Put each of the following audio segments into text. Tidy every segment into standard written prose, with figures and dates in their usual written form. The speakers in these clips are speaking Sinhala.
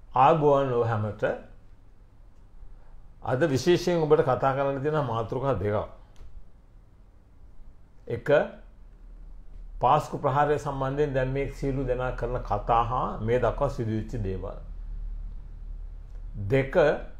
ආගෝන් හැමත අද විශේෂයෙන් ඔබට කතා කරන්න තියෙන මාතෘකා දෙකක්. එක පාස්කු ප්‍රහාරය සම්බන්ධයෙන් දැන් මේ සියලු දෙනා කරන කතා හා මේ දක්වා සිදුවෙච්ච දේවල්. දෙක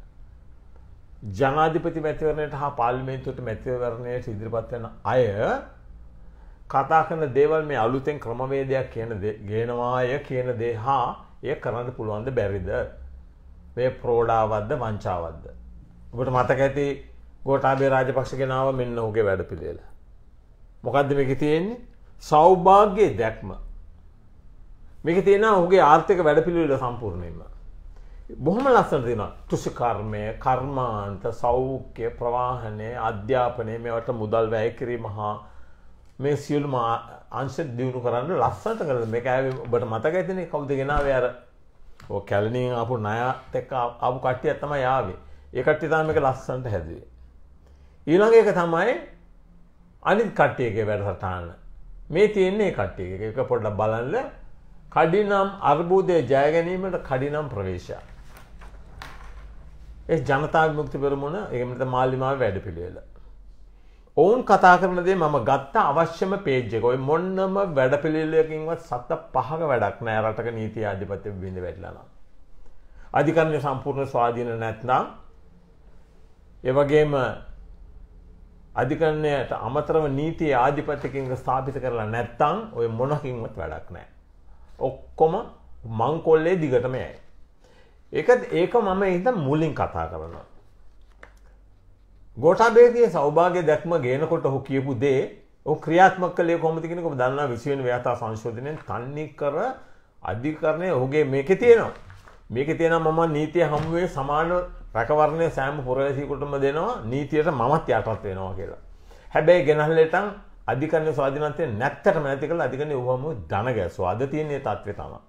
ජනාධිපති මැතිවරණයට හා පාර්ලිමේන්තුවට මැතිවරණයට ඉදිරිපත් වෙන අය කතා කරන දේවල් මේ අලුතෙන් ක්‍රමවේදයක් ගේනවාය කියන දේ හා එය කරන්න පුළුවන්ද බැරිද? මේ ප්‍රෝඩාවද්ද වංචාවද්ද? ඔබට මතක ඇති ගෝඨාභය රාජපක්ෂ ගෙනාව මෙන්න ඔහුගේ වැඩපිළිවෙල. මොකද්ද මේකේ තියෙන්නේ? සෞභාග්‍යයේ දැක්ම. මේකේ තියෙනවා ඔහුගේ ආර්ථික වැඩපිළිවෙල සම්පූර්ණයෙන්ම. බොහොම ලස්සනට තියෙනවා. කෘෂිකර්මය, කර්මාන්ත, සෞඛ්‍ය, ප්‍රවාහනය, අධ්‍යාපනය මේවට මුදල් වැය කිරීම හා මේ සියලුම අංශ දියුණු කරන්න ලස්සනට කරලා මේක ආවේ ඔබට මතක ඇතිනේ කවුද ගෙනාවේ අර ඔය කැලණියෙන් ආපු ණයත් එක්ක ආපු කට්ටිය තමයි ආවේ. ඒ කට්ටිය තමයි මේක ලස්සනට හැදුවේ. ඊළඟ එක තමයි අනිත් කට්ටියගේ වැඩසටහන. මේ තියෙන්නේ කට්ටියගේ. ඒක පොඩ්ඩක් බලන්න. කඩිනම් අර්බුදයේ ජය ගැනීමට කඩිනම් ප්‍රවේශය. ඒ ජනතා විමුක්ති පෙරමුණ එහෙම නැත්නම් මාලිමාවේ වැඩපිළිවෙල. ඔවුන් කතා කරන දේ මම ගත්ත අවශ්‍යම පේජ් එක. ඔය මොන්නම වැඩපිළිවෙලකින්වත් සත පහක වැඩක් නෑ රටක නීති ආධිපත්‍ය බින්ද වැටලා නම්. අධිකරණයේ සම්පූර්ණ ස්වාධීන නැත්නම් ඒ වගේම අධිකරණයට අමතරව නීති ආධිපත්‍යකින් ස්ථාපිත කරලා නැත්නම් ඔය මොනකින්වත් වැඩක් නෑ. ඔක්කොම මංකොල්ලේ දිගටම යයි. ඒක මම හිත මුලින් කතා කරනවා. ගෝඨාභයගේ සෞභාග්‍ය දැක්ම ගේනකොට ඔහු කියපු දේ ඔහු ක්‍රියාත්මක කළේ කොහොමද කියන එක ඔබ දන්නා 20 වෙනි ව්‍යවස්ථා සංශෝධනයෙන් තන්නේ කර අධිකරණයේ ඔහුගේ මේකේ තියෙනවා. මේකේ තියෙනවා මම නීතිය හමුවේ සමාන රැකවරණය සෑම පුරවැසියෙකුටම දෙනවා නීතියට මමත් යටත් වෙනවා කියලා. හැබැයි ගෙනහලටන් අධිකරණයේ ස්වාධීනත්වය නැත්තටම නැති කරලා අධිකරණයේ වහම ධන ගැසුවා. අද තියෙන මේ තත්ත්වය තමයි.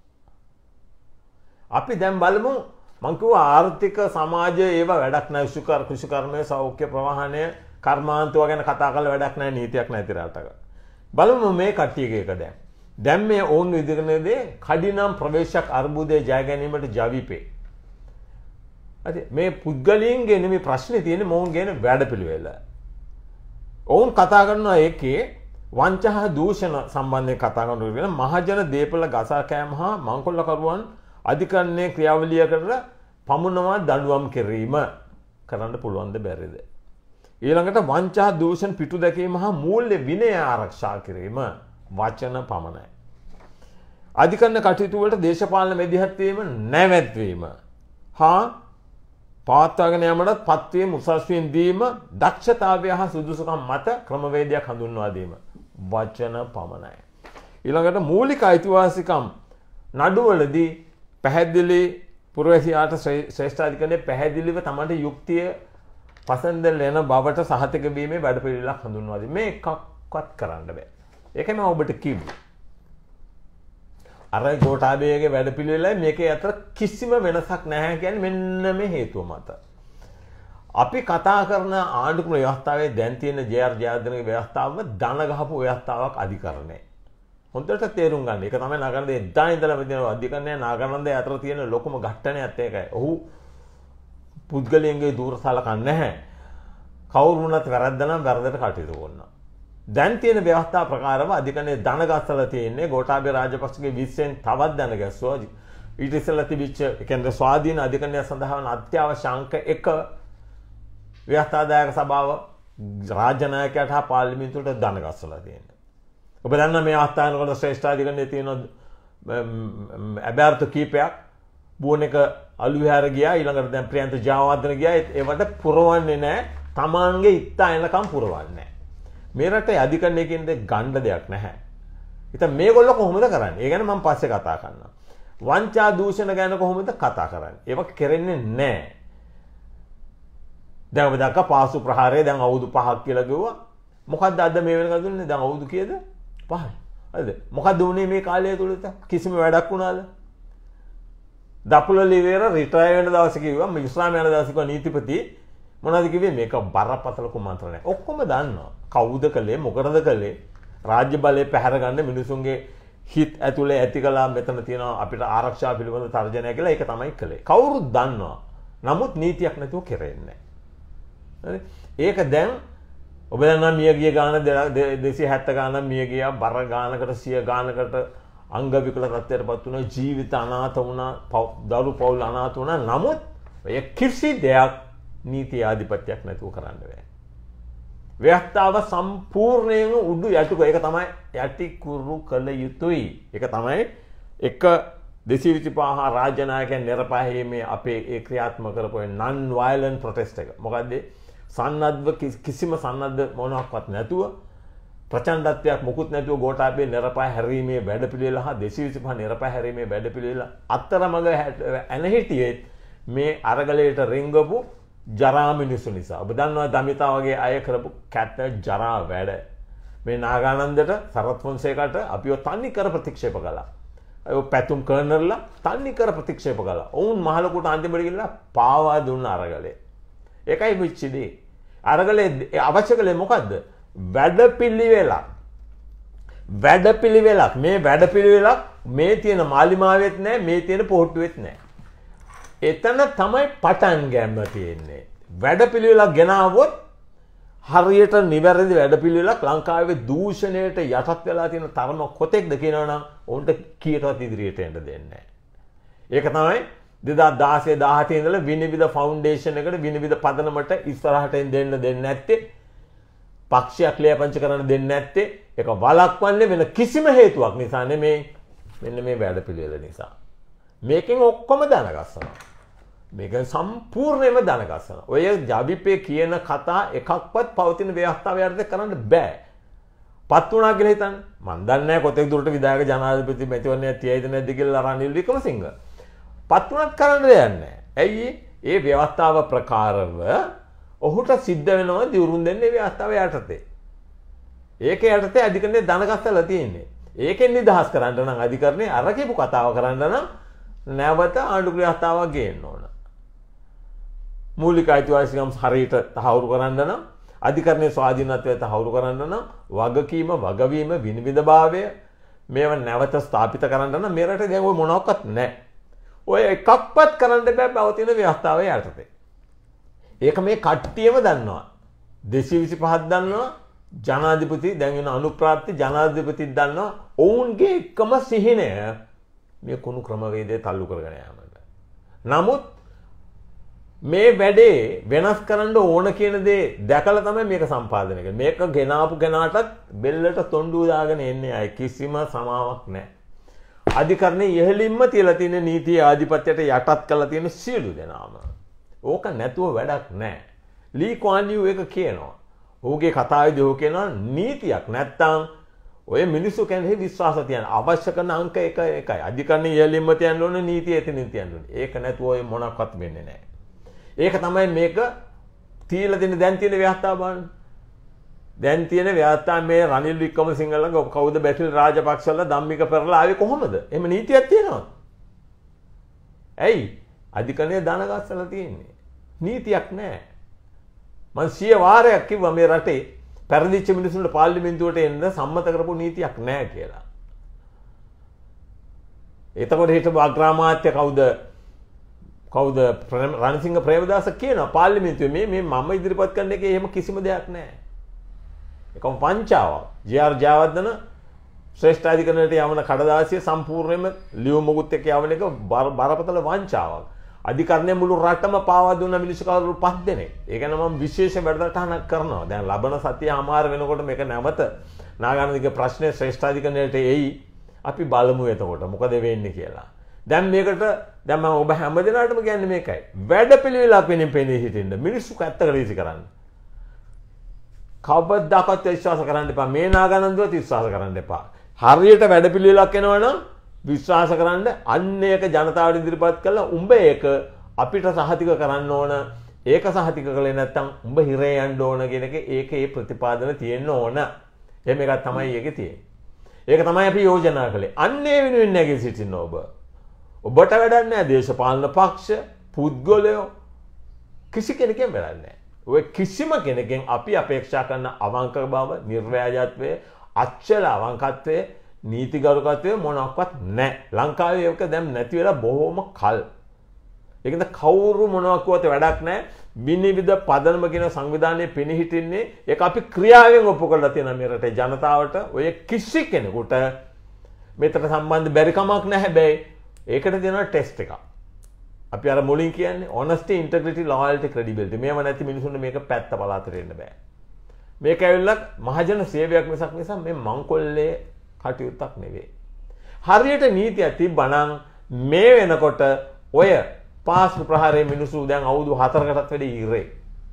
අපි දැන් බලමු මං කිව්වා ආර්ථික සමාජය ඒව වැඩක් නැහැ. කෘෂිකර්මය, සෞඛ්‍ය, ප්‍රවාහනය, කර්මාන්තව ගැන කතා කරලා වැඩක් නැහැ නීතියක් නැති රටක. බලමු මේ කට්ටියගේ එක දැන්. දැන් මේ ඕන් විදිහකනේදී කඩිනම් ප්‍රවේශයක් අර්බුදයේ ජය ගැනීමට ජවිපේ. හරි මේ පුද්ගලයන්ගේ නෙමෙයි ප්‍රශ්නේ තියෙන්නේ මොවුන් කියන වැඩපිළිවෙල. ඔවුන් කතා කරනවා ඒකේ වංචා දූෂණ සම්බන්ධයෙන් කතා කරනවා මහජන දීපල ගසා කෑම හා මංකොල්ලකරුවන් අධිකරණයේ ක්‍රියාවලිය කරලා පමුණවා දඬුවම් කිරීම කරන්න පුළුවන්ද බැරිද? ඊළඟට වංචා දූෂණ පිටු දැකීම හා මූල්‍ය විනය ආරක්ෂා කිරීම වචන පමණයි. අධිකරණ කටයුතු වලට දේශපාලන මැදිහත් වීම නැවැත්වීම හා පවත්වාගෙන යාමටත් පත්වීම උසස් වීම දීම දක්ෂතාවය හා සුදුසුකම් මත ක්‍රමවේදයක් හඳුන්වා දීම වචන පමණයි. ඊළඟට මූලික අයිතිවාසිකම් නඩුවලදී පැහැදිලි පුරවැසියාට ශ්‍රේෂ්ඨාධිකරණයේ පැහැදිලිව තමන්ට යුක්තිය පසන්ද ලෙන බවට සහතික වීමේ වැඩපිළිවෙලක් හඳුන්වා දීම. මේ එකක්වත් කරන්න බෑ. ඒකයි මම ඔබට කිව්වේ. අර ගෝඨාභයගේ වැඩපිළිවෙලයි මේකේ අතර කිසිම වෙනසක් නැහැ කියන්නේ මෙන්න මේ හේතුව මත. අපි කතා කරන ආණ්ඩුක්‍රම ව්‍යවස්ථාවේ දැන් තියෙන ජේ.ආර්. ජයවර්ධනගේ ව්‍යවස්ථාව දන ගහපු ව්‍යවස්ථාවක් අධිකරණය. හොඳට තේරුම් ගන්න. ඒක තමයි නගරන්නේ එදා ඉඳලා මෙතන අධිකරණය නාගරණන්ද අතර තියෙන ලොකුම ගැටණයත් ඒකයි. ඔහු පුද්ගලයන්ගේ දූරසලකන්නේ නැහැ. කවුරු වුණත් වැරද්ද නම් වැරද්දට කටයුතු කරනවා. දැන් තියෙන ව්‍යවස්ථා ප්‍රකාරව අධිකරණයේ ධන ගස්සලා තියෙන්නේ ගෝඨාභය රාජපක්ෂගේ 20න් තවත් ධන ගැස්සුවා. ඊට ඉස්සෙල්ලා තිබිච්ච ඒ කියන්නේ ස්වාධීන අධිකරණය සඳහා වන අත්‍යවශ්‍ය අංක 1 ව්‍යවස්ථාදායක සභාව රාජ්‍ය නායකයාට හා පාර්ලිමේන්තුවට ධන ගස්සලා තියෙනවා. ඔබ දන්නා මේ අවස්ථාවනකොට ශ්‍රේෂ්ඨාධිකරණයේ තියෙන අභ්‍යර්ථ කීපයක් බුවනක අලුවිහාර ගියා ඊළඟට දැන් ප්‍රියන්ත ජයවර්ධන ගියා ඒවට පුරවන්නේ නැහැ. Tamange ඉත්තා එනකම් පුරවන්නේ නැහැ. මේ රටේ අධිකරණයේ කියන්නේ ගණ්ඩ දෙයක් නැහැ. ඉතින් මේගොල්ලෝ කොහොමද කරන්නේ? ඒ ගැන මම පස්සේ කතා කරනවා. වංචා දූෂණ ගැන කොහොමද කතා කරන්නේ? ඒවක් කරන්නේ නැහැ. දැන් ඔබ දැක්ක පාසු ප්‍රහාරය දැන් අවුරුදු 5ක් කියලා කිව්වා. මොකද්ද අද මේ වෙනකන් දුන්නේ? දැන් අවුරුදු කීයද? 5යි. හරිද? මොකද්ද උනේ මේ කාලය තුලද? කිසිම වැඩක් වුණාද? දපුල ලිවේර රිටයර් වෙන දවසේ කිව්වා විශ්‍රාම යන දවසේ කිව්වා නීතිපති මොනවද කිව්වේ මේක බරපතල කුමන්ත්‍රණයක්. ඔක්කොම දන්නවා. කවුද කළේ මොකටද කළේ? රාජ්‍ය බලය පැහැර ගන්න මිනිසුන්ගේ හිත ඇතුලේ ඇති කළා මෙතන තියෙනවා අපිට ආරක්ෂා පිළිබඳ තර්ජනය කියලා ඒක තමයි කළේ. කවුරුත් දන්නවා. නමුත් නීතියක් නැතුව කෙරෙන්නේ නැහැ. ඒක දැන් ඔබ දන්නා මිය ගිය ගාන 270 ගාන මිය ගියා බර ගානකට 100 ගානකට අංග විකල තත්ත්වයටපත් වුණා ජීවිත අනාථ වුණා දරු පවුල් අනාථ වුණා. නමුත් ඔය කිසි දෙයක් නීති ආධිපත්‍යයක් නැතුව කරන්න බෑ. ව්‍යවස්ථාව සම්පූර්ණයෙන් උඩු යටි ඒක තමයි යටි කුරු කළ යුතුයි. ඒක තමයි එක 225 රාජ්‍ය නායකයන් නිරපහීමේ අපේ ඒ ක්‍රියාත්මක කරපු non violent protest එක. මොකද්ද? සන්නද්ධ කිසිම සන්නද්ධ මොනක්වත් නැතුව ප්‍රචණ්ඩත්වයක් මුකුත් නැතුව ගෝඨාභය නිරපහ හැරීමේ වැඩපිළිවෙල හා 225 නිරපහ හැරීමේ වැඩපිළිවෙල අතරමඟ ඇන හිටියේ මේ අරගලයට රිංගපු ජරා මිනිස්සු නිසා. ඔබ දන්නවා දමිතා වගේ අය කරපු කැත ජරා වැඩ. මේ නාගානන්දට සරත් ෆොන්සේකට අපිව තනි කර ප්‍රතික්ෂේප කළා. අය පැතුම් කර්නල්ලා තනි කර ප්‍රතික්ෂේප කළා. ඔවුන් මහලකුට අන්තිමට ගිහිල්ලා පාවා දුන්න අරගලේ. ඒකයි විච්චිදී. අරගලේ අවශ්‍ය කළේ මොකද්ද? වැඩපිළිවෙලක්. මේ වැඩපිළිවෙලක් මේ තියෙන මාලිමාවෙත් නැහැ, මේ තියෙන පොහට්ටුවෙත් නැහැ. එතන තමයි පටන් ගන්න තියෙන්නේ. වැඩපිළිවෙලක් ගෙනාවොත් හරියට නිවැරදි වැඩපිළිවෙලක් ලංකාවේ දූෂණයට යටත් වෙලා තියෙන තරම කොතෙක්ද කියනවනම් උන්ට කීයටවත් ඉදිරියට එන්න දෙන්නේ නැහැ. ඒක තමයි 2016 17 ඉඳලා විනිවිද ෆවුන්ඩේෂන් එකට විනිවිද පදනමට ඉස්සරහට දෙන්න දෙන්නේ නැත්තේ. පක්ෂයක් ලියපංච කරන්න දෙන්නේ නැත්තේ. ඒක වළක්වන්නේ වෙන කිසිම හේතුවක් නිසා නෙමෙයි. මෙන්න මේ වැඩපිළිවෙල නිසා. මේකෙන් ඔක්කොම දනගස්සනවා. මේකෙන් සම්පූර්ණයෙන්ම දනගස්සනවා. ඔය ජවිපේ කියන කතා එකක්වත් පවතින ව්‍යවස්ථාව යටතේ කරන්න බෑ. පත් වුණා කියලා හිතන්න. මන් දන්නේ නැහැ කොතෙක් දුරට විධායක ජනාධිපති මැතිවරණය තියයිද නැද්ද කියලා රනිල් වික්‍රමසිංහ. පත් වුණත් කරන්න දෙයක් නැහැ. ඇයි? ඒ ව්‍යවස්ථාව ප්‍රකාරව ඔහුට සිද්ධ වෙනවා දියුරුම් දෙන්නේ ව්‍යවස්ථාව යටතේ. ඒක යටතේ අධිකරණය දනගස්සලා තියෙන්නේ. ඒකෙන් නිදහස් කරන්න නම් අධිකරණේ අර කියපු කතාව කරන්න නම් නැවත ආණ්ඩු ව්‍යවස්ථාවක් ගේන්න ඕන. මූලික අයිතිවාසිකම් හරියට තහවුරු කරන්න නම් අධිකරණයේ ස්වාධීනත්වය තහවුරු කරන්න නම් වගකීම වගවීම විනිවිදභාවය මේව නැවත ස්ථාපිත කරන්න නම් මේ රටේ දැන් ඔය මොනවත් නැහැ. ඔය එකක්වත් කරන්න බෑ පවතින ව්‍යවස්ථාවේ යටතේ. ඒක මේ කට්ටියම දන්නවා. 225ක් දන්නවා. ජනාධිපති දැන් වෙන අනුප්‍රාප්ති ජනාධිපතිත් දන්නවා. ඔවුන්ගේ එකම සිහිනය මේ කුණු ක්‍රමවේදය තල්ලු කරගෙන යාමට. නමුත් මේ වැඩේ වෙනස් කරන්න ඕන කියන දේ දැකලා තමයි මේක සම්පාදනය කරන්නේ. මේක ගෙනාපු කෙනාටත් බෙල්ලට තොණ්ඩුව දාගෙන එන්නේ අය කිසිම සමාවක් නැහැ. අධිකරණයේ ඉහළින්ම තියලා තියෙන නීතිය ආධිපත්‍යයට යටත් කරලා තියෙන සියලු දෙනාම. ඕක නැතුව වැඩක් නැහැ. ලී ක්වාන් යූ එක කියනවා. ඔහුගේ කතාවේදී ඔහු කියනවා නීතියක් නැත්තම් ඔය මිනිස්සු කෙනෙක් විශ්වාස තියන අවශ්‍ය කරන අංක එක එකයි. අධිකරණයේ ඉහළින්ම තියන්න ඕනේ නීතිය එතනින් තියන්න ඕනේ. ඒක නැතුව ඔය මොනක්වත් වෙන්නේ නැහැ. ඒක තමයි මේක තියලා තියෙන දැන් තියෙන ව්‍යවස්ථාව බලන්න. දැන් තියෙන ව්‍යවස්ථාව මේ රනිල් වික්‍රමසිංහලගේ කවුද බැටිල් රාජපක්ෂවල ධම්මික පෙරලා ආවේ කොහොමද? එහෙම නීතියක් තියෙනවද? ඇයි? අධිකරණයේ දනගස්සලා තියෙන්නේ. නීතියක් නැහැ. මම 100 වාරයක් කිව්වා මේ රටේ පෙරදිච්ච මිනිස්සුන්ට පාර්ලිමේන්තුවට එන්න සම්මත කරපු නීතියක් නැහැ කියලා. එතකොට හිටපු අග්‍රාමාත්‍ය කවුද රණසිංහ ප්‍රේමදාස කියනවා පාර්ලිමේන්තුවේ මේ මම ඉදිරිපත් කරන එකේ එහෙම කිසිම දෙයක් නැහැ. ඒකම පංචාවක්. ජේ.ආර්. ජයවර්ධන ශ්‍රේෂ්ඨ අධිකරණයට යවන කඩදාසිය සම්පූර්ණයෙන්ම ලියුම් මොකුත් එක්ක යවන එක බරපතල වංචාවක්. අධිකරණය මුළු රටම පාවා දුන්න මිනිස්සු කවුරු 5 දෙනෙක්. ඒ ගැන මම විශේෂ වැඩසටහනක් කරනවා. දැන් ලබන සතිය අමාර වෙනකොට මේක නැවත නාගානන්දගේ ප්‍රශ්නේ ශ්‍රේෂ්ඨ අධිකරණයට එයි. අපි බලමු එතකොට මොකද වෙන්නේ කියලා. දැන් මේකට දැන් මම ඔබ හැම දිනකටම කියන්නේ මේකයි. වැඩපිළිවෙලක් වෙනින් පෙනී හිටින්න මිනිස්සු ඇත්තකට රීසි කරන්න. කවදාකවත් විශ්වාස කරන්න එපා. මේ නාගානන්දවත් විශ්වාස කරන්න එපා. හරියට වැඩපිළිවෙලක් එනවනම් විශ්වාස කරන්න අන්න ඒක ජනතාවට ඉදිරිපත් කළා උඹ ඒක අපිට සහතික කරන්න ඕන. ඒක සහතික කළේ නැත්නම් උඹ හිරේ යන්න ඕන කියන එක ඒකේ ප්‍රතිපාදන තියෙන්න ඕන. එහෙම එකක් තමයි ඒකේ තියෙන්නේ. ඒක තමයි අපි යෝජනා කළේ. අන්න ඒ වෙනුවෙන් නැගී සිටින්න ඔබ. ඔබට වැඩක් නැහැ දේශපාලන පක්ෂ, පුද්ගලයෝ කිසි කෙනෙක්ගෙන් වැඩක් නැහැ. ඔය කිසිම කෙනෙක්ගෙන් අපි අපේක්ෂා කරන අවංක බව, නිර්ව්‍යාජත්වය, අච්චල අවංකත්වය නීතිගරුකත්වය මොනක්වත් නැහැ. ලංකාවේ ඒක දැන් නැති වෙලා බොහොම කල්. ඒකද කවුරු මොනවා කිව්වත් වැඩක් නැහැ. විනිවිද පදනම කියන සංවිධානයේ පෙනී හිටින්නේ ඒක අපි ක්‍රියාවෙන් ඔප්පු කරලා තියෙනවා මේ රටේ ජනතාවට. ඔය කිසි කෙනෙකුට මෙතන සම්බන්ධ බැරි කමක් නැහැ. හැබැයි ඒකට දෙනවා ටෙස්ට් එකක්. අපි අර මුලින් කියන්නේ honesty, integrity, loyalty, credibility. මේව නැති මිනිසුන්ට මේක පැත්ත පලාතට එන්න බෑ. මේක ඇවිල්ලා මහජන සේවයක් මිසක් මේ මංකොල්ලේ කටයුත්තක් නෙවෙයි. හරියට නීතියක් තිබ්බනම් මේ වෙනකොට ඔය පාස්කු ප්‍රහාරයේ මිනිස්සු දැන් අවුරුදු 4කටත් වැඩි ඉරේ.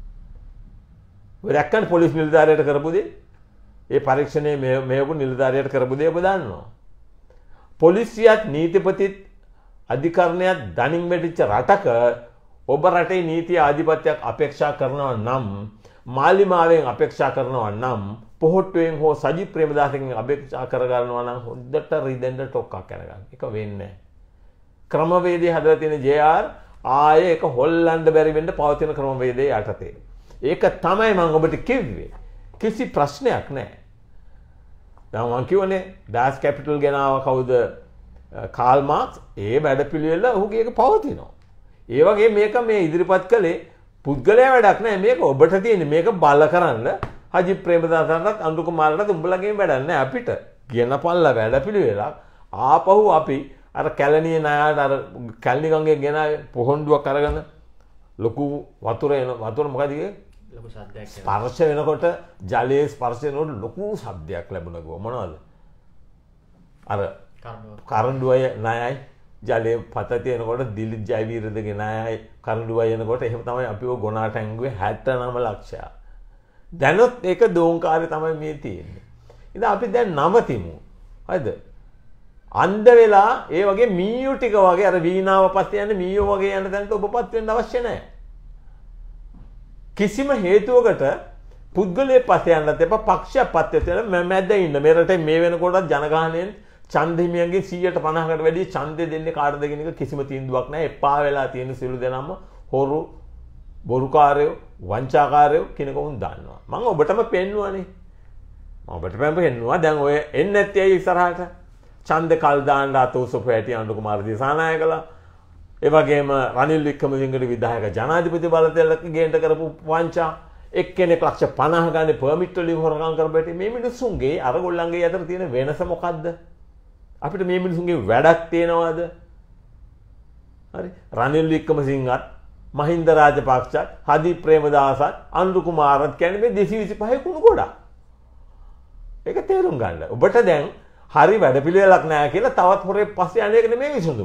ඔය දැක්කන් පොලිස් නිලධාරියට කරපු දේ, ඒ පරීක්ෂණයේ මේවු නිලධාරියට කරපු දේ ඔබ දන්නවා. පොලිසියත් නීතිපතිත් අධිකරණයත් දණින් වැටිච්ච රටක ඔබ රටේ නීතිය ආධිපත්‍යයක් අපේක්ෂා කරනවා නම්, මාලිමාවෙන් අපේක්ෂා කරනවා නම්, පොහොට්ටුවෙන් හෝ සජිත් ප්‍රේමදාසගෙන් අපේක්ෂා කරගන්නවා නම් හොද්දට රිදෙන්න ටොක්කක් කරගන්න. ඒක වෙන්නේ නැහැ. ක්‍රමවේදයේ හදලා තියෙන JR ආයේ ඒක හොල්ලන්න බැරි වෙන්න පවතින ක්‍රමවේදයේ යටතේ. ඒක තමයි මම ඔබට කිව්වේ. කිසි ප්‍රශ්නයක් නැහැ. දැන් මම කියවනේ ඩාස් කැපිටල් ගෙනාව කවුද? Karl Marx. ඒ වැඩපිළිවෙල ඔහුගේ ඒක පවතිනවා. ඒ වගේ මේක මේ ඉදිරිපත් කළේ පුද්ගලයා වැඩක් නැහැ. මේක ඔබට තියෙන්නේ මේක බල කරන්න. අජිත් ප්‍රේමදාසන්ටත් අනුරු කුමාරටත් උඹලගෙන් වැඩක් නැහැ. අපිට ගෙනපල්ලා වැඩපිළිවෙලක් ආපහු අපි අර කැලණියේ ණයට අර කැලණි ගංගේ ගෙනාවේ පොහොන්ඩුවක් අරගෙන ලොකු වතුර එන වතුර මොකද කියේ ලොකු ශබ්දයක් ස්පර්ශ වෙනකොට ජලයේ ස්පර්ශ වෙනකොට ලොකු ශබ්දයක් ලැබුණා කිව්ව මොනවද අර කරඬුවය ණයයි ජලයේ පත තියෙනකොට දිලිත් ජයවීරදගේ ණයයි කරඬුවය එනකොට එහෙම තමයි අපි ඔය ගොනාට ඇංගුවේ 69 ලක්ෂයක් දැනොත් ඒක දෝංකාරය තමයි මේ තියෙන්නේ ඉතින් අපි දැන් නවතිමු හරිද අන්ධ වෙලා ඒ වගේ මීයෝ ටික වගේ අර වීණාව පස්සේ යන්නේ මීයෝ වගේ යන තැනට ඔබපත් වෙන්න අවශ්‍ය නැහැ. කිසිම හේතුවකට පුද්ගලයේ පස්සේ යන්නත් එපා පක්ෂයක් පත් වෙලා මැද ඉන්න. මේ රටේ මේ වෙනකොට ජනගහණයෙන් ඡන්ද හිමියන්ගේ 150කට වැඩි ඡන්දෙ දෙන්නේ කාටද කියන එක කිසිම තීන්දුවක් නැහැ. එපා වෙලා තියෙන සිළු දෙනම හොරු බොරුකාරයෝ වංචාකාරයෝ කෙනෙක් වුන් දන්නවා. මම ඔබටම පෙන්නුවානේ. මම ඔබට පෙන්නුවා දැන් ඔය එන්නේ නැත්තේ ඇයි ඉස්සරහට? ඡන්ද කල් දාන්න අත උසපු ඇටි අනුරු කුමාර දිසානායකලා ඒ වගේම රනිල් වික්‍රමසිංහගේ විධායක ජනාධිපති බලතලක ගේන්න කරපු වංචා එක්කෙනෙක් ලක්ෂ 50 ගානේ පර්මිට් වලින් හොරකම් කරපැටි මේ මිනිස්සුන්ගේ අරගොල්ලන්ගේ අතර තියෙන වෙනස මොකද්ද අපිට මේ මිනිස්සුන්ගේ වැඩක් තියනවාද හරි රනිල් වික්‍රමසිංහත් මහින්ද රාජපක්ෂත් හදි ප්‍රේමදාසත් අනුරු කුමාරත් කියන්නේ මේ 225 කුණු ගොඩක් ඒක තේරුම් ගන්න ඔබට දැන් හරි වැඩපිළිවෙලක් නැහැ කියලා තවත් හොරේ පස්සේ යන්නේ නෙමෙයි විසඳුම.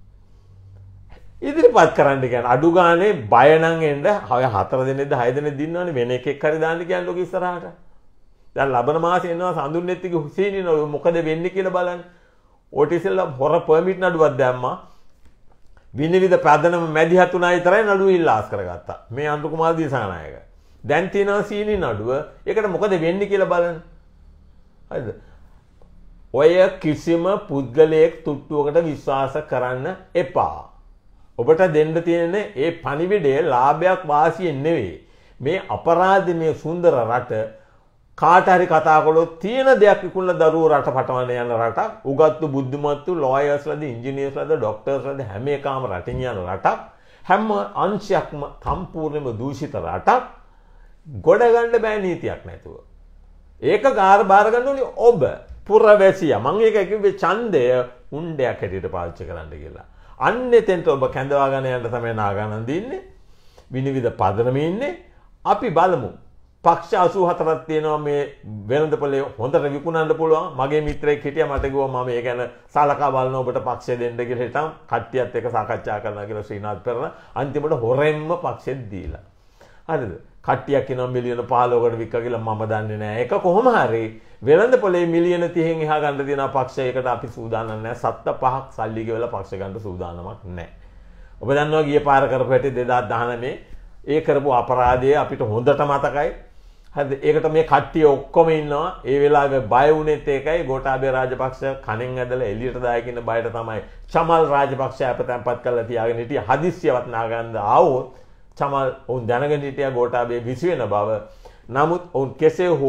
ඉදිරිපත් කරන්න කියන්නේ අඩු ගානේ බය නම් එන්න 4 දිනෙද 6 දිනෙද දින්නවනේ වෙන එකෙක් හරි දාන්න කියන්නේ ඔක ඉස්සරහට. දැන් ලබන මාසේ එනවා සඳුන්නේත්තිගේ හුසීනින මොකද වෙන්නේ කියලා බලන්න. ඕටිසෙල්ලා හොර පර්මිට් නඩුවක් දැම්මා. විනිවිද පදනම මැදිහත් උනා විතරයි නඩුව ඉල්ලාස් කරගත්තා. මේ අනුරු කුමාර දිසානායක. දැන් තියෙනවා සීනි නඩුව. ඒකට මොකද වෙන්නේ කියලා බලන්න. හරිද? ඔය කිසිම පුද්ගලයෙක් තුට්ටුවකට විශ්වාස කරන්න එපා. ඔබට දෙන්න තියෙන්නේ ඒ පණිවිඩය ලාභයක් වාසියෙන් නෙවෙයි. මේ අපරාධමය සුන්දර රට කාට හරි කතා කළොත් තියෙන දෙයක් විකුණලා දරුවෝ රට පටවන්න යන රටක්. උගත්තු බුද්ධිමත්තු ලෝයර්ස්ලාද ඉංජිනේර්ස්ලාද ડોක්ටර්ස්ලාද හැම එකම රටින් යන රටක්. හැම අංශයක්ම සම්පූර්ණයෙන්ම දූෂිත රටක්. ගොඩ ගන්න බෑ නීතියක් නැතුව. ඒක බාර ගන්න ඕනේ ඔබ. පුරවැසියා මම ඒක කිව්වේ ඡන්දය උණ්ඩයක් හැටියට පාවිච්චි කරන්න කියලා. අන්න එතෙන්ට ඔබ කැඳවාගෙන යන්න තමයි නාගානන් දින්නේ. විනිවිද පදනමේ ඉන්නේ. අපි බලමු. පක්ෂ 84ක් තියෙනවා මේ වෙළඳපොලේ හොඳට විකුණන්න පුළුවන්. මගේ මිත්‍රයෙක් හිටියා මට කිව්වා මම ඒ ගැන සලකා බලන ඔබට පක්ෂය දෙන්න කියලා හිටන් කට්ටියත් එක්ක සාකච්ඡා කරනවා කියලා ශ්‍රීනාත් පෙරණ අන්තිමට හොරෙන්ම පක්ෂෙත් දීලා. හරිද? කට්ටියක් කියනවා මිලියන 15කට වික්ක කියලා මම දන්නේ නැහැ. ඒක කොහොම හරි වෙළඳපොලේ මිලියන 30න් එහා ගන්න තියෙන පක්ෂයකට අපි සූදානම් නැහැ. 7-5ක් සල්ලි ගෙවලා පක්ෂ ගන්න සූදානමක් නැහැ. ඔබ දන්නවා ගිය පාර කරපු හැටි 2019 ඒ කරපු අපරාධය අපිට හොඳට මතකයි. හරිද? ඒකට මේ කට්ටිය ඔක්කොම ඉන්නවා. ඒ වෙලාවේ බය වුණෙත් ඒකයි ගෝඨාභය රාජපක්ෂ කණෙන් ඇදලා එළියට දායක ඉන්න බයට තමයි චමල් රාජපක්ෂ අපතැන්පත් කරලා තියාගෙන හිටිය. හදිස්සියවත් නාගන්න ආවොත් චමල් උන් දැනගෙන හිටියා ගෝඨාභය විසි වෙන බව. නමුත් උන් කෙසේ හෝ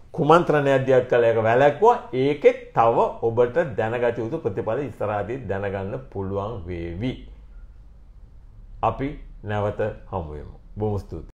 කුමන්ත්‍රණයක් දියත් කළ එක වැළැක්වුවා. ඒකෙත් තව ඔබට දැනගත යුතු ප්‍රතිඵල ඉස්සරහදී දැනගන්න පුළුවන් වේවි. අපි නැවත හමු වෙමු. බොහොම ස්තුතියි.